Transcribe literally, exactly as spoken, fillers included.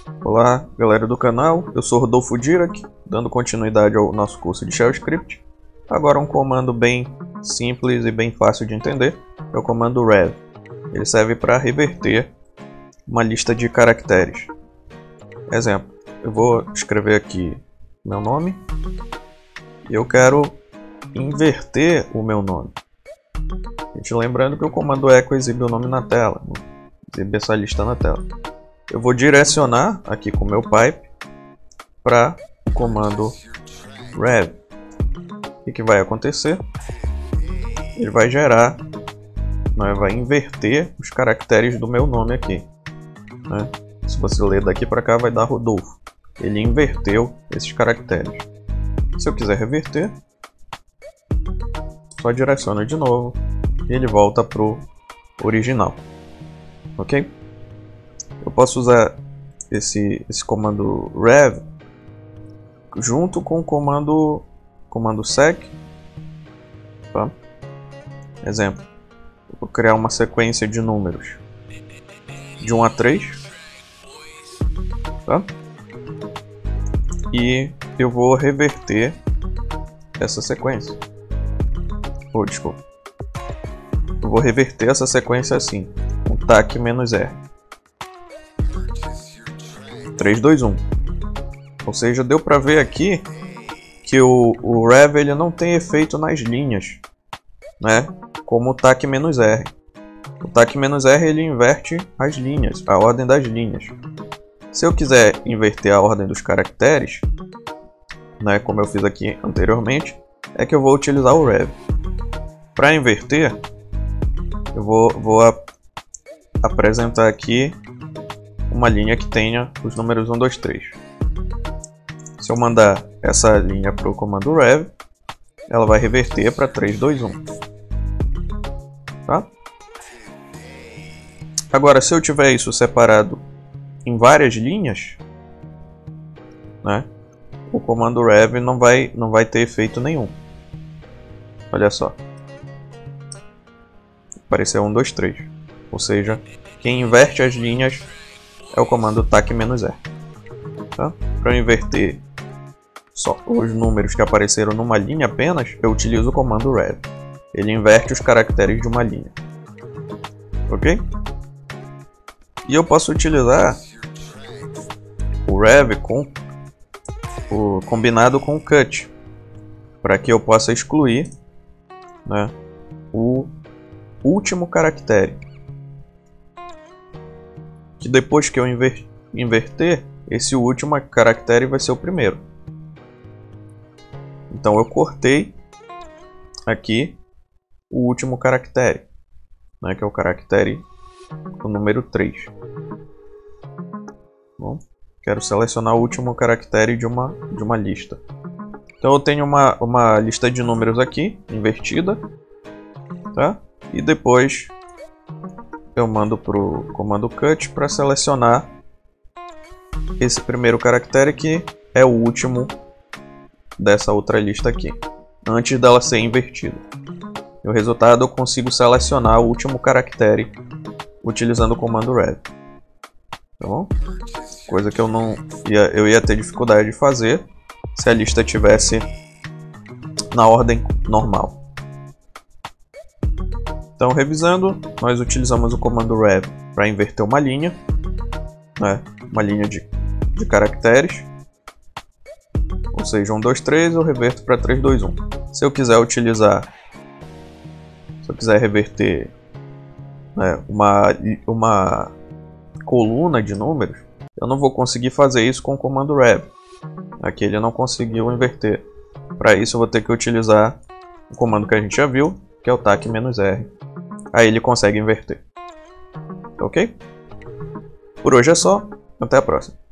Olá, galera do canal, eu sou Rodolfo Dirac, dando continuidade ao nosso curso de Shell Script. Agora um comando bem simples e bem fácil de entender, é o comando rev. Ele serve para reverter uma lista de caracteres. Exemplo, eu vou escrever aqui meu nome e eu quero inverter o meu nome. Gente, lembrando que o comando echo exibe o nome na tela, exibe essa lista na tela. Eu vou direcionar aqui com o meu pipe para o comando rev. O que, que vai acontecer? Ele vai gerar, né, vai inverter os caracteres do meu nome aqui. Né? Se você ler daqui para cá, vai dar Rodolfo. Ele inverteu esses caracteres. Se eu quiser reverter, só direciona de novo e ele volta para o original. Ok? Eu posso usar esse, esse comando rev junto com o comando, comando sec. Tá? Exemplo, eu vou criar uma sequência de números de um a três. Tá? E eu vou reverter essa sequência. Oh, desculpa. Eu vou reverter essa sequência assim, com tac menos R. três, dois, um. Ou seja, deu para ver aqui que o, o rev ele não tem efeito nas linhas, né? Como o tac menos R. O tac menos R ele inverte as linhas, a ordem das linhas. Se eu quiser inverter a ordem dos caracteres, né, como eu fiz aqui anteriormente, é que eu vou utilizar o rev. Para inverter, eu vou, vou ap apresentar aqui uma linha que tenha os números um, dois, três. Se eu mandar essa linha para o comando rev, ela vai reverter para três, dois, um. Tá? Agora, se eu tiver isso separado em várias linhas, né, o comando rev não vai, não vai ter efeito nenhum. Olha só. Apareceu um, dois, três. Ou seja, quem inverte as linhas é o comando tac menos R. Tá? Para inverter só os números que apareceram numa linha apenas, eu utilizo o comando rev. Ele inverte os caracteres de uma linha. Ok? E eu posso utilizar o rev com o combinado com o cut, para que eu possa excluir, né, o último caractere. Que depois que eu inver inverter, esse último caractere vai ser o primeiro. Então eu cortei aqui o último caractere, né, que é o caractere o número três. Bom, quero selecionar o último caractere de uma, de uma lista. Então eu tenho uma, uma lista de números aqui, invertida. Tá? E depois eu mando para o comando cut para selecionar esse primeiro caractere que é o último dessa outra lista aqui, antes dela ser invertida. E o resultado eu consigo selecionar o último caractere utilizando o comando rev. Tá bom? Coisa que eu não ia, eu ia ter dificuldade de fazer se a lista tivesse na ordem normal. Então, revisando, nós utilizamos o comando rev para inverter uma linha, né, uma linha de, de caracteres. Ou seja, um, dois, três, eu reverto para três, dois, um. Se eu quiser utilizar, se eu quiser reverter, né, uma, uma coluna de números, eu não vou conseguir fazer isso com o comando rev. Aqui ele não conseguiu inverter. Para isso eu vou ter que utilizar o comando que a gente já viu, que é o tac menos R. Aí ele consegue inverter. Ok? Por hoje é só. Até a próxima.